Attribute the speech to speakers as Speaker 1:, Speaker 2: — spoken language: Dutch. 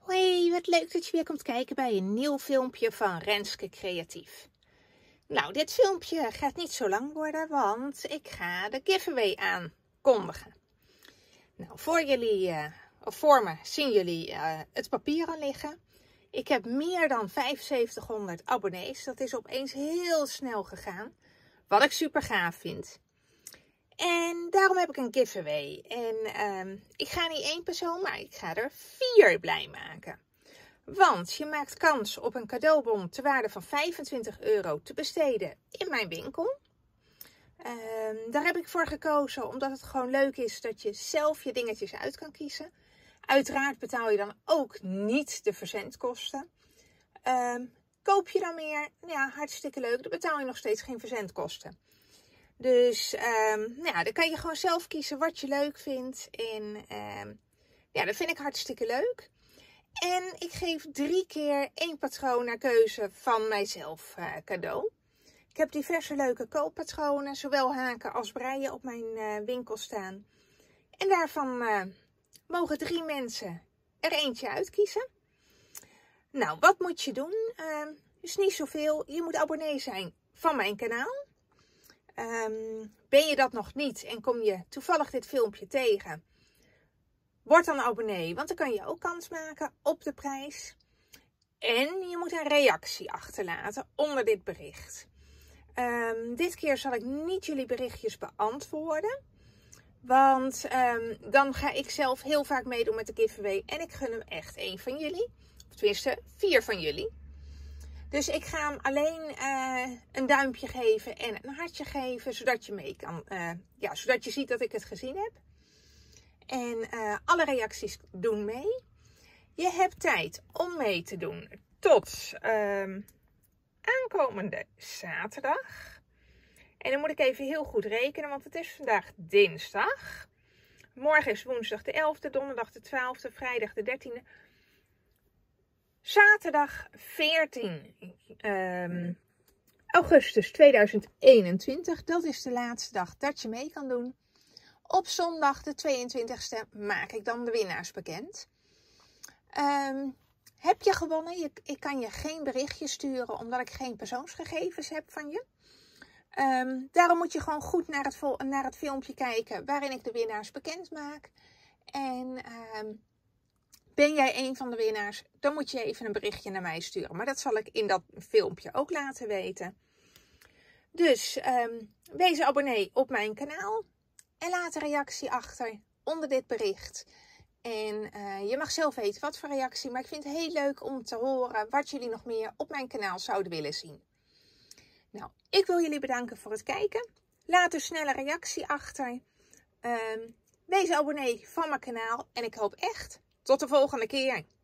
Speaker 1: Hoi, wat leuk dat je weer komt kijken bij een nieuw filmpje van Renske Creatief. Nou, dit filmpje gaat niet zo lang worden, want ik ga de giveaway aankondigen. Nou, voor me zien jullie het papier al liggen. Ik heb meer dan 7500 abonnees. Dat is opeens heel snel gegaan, wat ik super gaaf vind. En daarom heb ik een giveaway. En ik ga niet één persoon, maar ik ga er 4 blij maken. Want je maakt kans op een cadeaubon ter waarde van €25 te besteden in mijn winkel. Daar heb ik voor gekozen omdat het gewoon leuk is dat je zelf je dingetjes uit kan kiezen. Uiteraard betaal je dan ook niet de verzendkosten. Koop je dan meer? Ja, hartstikke leuk. Dan betaal je nog steeds geen verzendkosten. Dus ja, dan kan je gewoon zelf kiezen wat je leuk vindt. En ja, dat vind ik hartstikke leuk. En ik geef 3 keer 1 patroon naar keuze van mijzelf cadeau. Ik heb diverse leuke kooppatronen, zowel haken als breien op mijn winkel staan. En daarvan mogen 3 mensen er eentje uitkiezen. Nou, wat moet je doen? Is niet zoveel. Je moet abonnee zijn van mijn kanaal. Ben je dat nog niet en kom je toevallig dit filmpje tegen, word dan abonnee, want dan kan je ook kans maken op de prijs. En je moet een reactie achterlaten onder dit bericht. Dit keer zal ik niet jullie berichtjes beantwoorden, want dan ga ik zelf heel vaak meedoen met de giveaway en ik gun hem echt 1 van jullie, of tenminste 4 van jullie. Dus ik ga hem alleen een duimpje geven en een hartje geven, zodat je mee kan, zodat je ziet dat ik het gezien heb. En alle reacties doen mee. Je hebt tijd om mee te doen tot aankomende zaterdag. En dan moet ik even heel goed rekenen, want het is vandaag dinsdag. Morgen is woensdag de 11e, donderdag de 12e, vrijdag de 13e. Zaterdag 14 augustus 2021, dat is de laatste dag dat je mee kan doen. Op zondag de 22e maak ik dan de winnaars bekend. Heb je gewonnen? Ik kan je geen berichtje sturen omdat ik geen persoonsgegevens heb van je. Daarom moet je gewoon goed naar het filmpje kijken waarin ik de winnaars bekend maak. En ben jij een van de winnaars, dan moet je even een berichtje naar mij sturen. Maar dat zal ik in dat filmpje ook laten weten. Dus wees abonnee op mijn kanaal. En laat een reactie achter onder dit bericht. En je mag zelf weten wat voor reactie. Maar ik vind het heel leuk om te horen wat jullie nog meer op mijn kanaal zouden willen zien. Nou, ik wil jullie bedanken voor het kijken. Laat een snelle reactie achter. Wees abonnee van mijn kanaal. En ik hoop echt tot de volgende keer.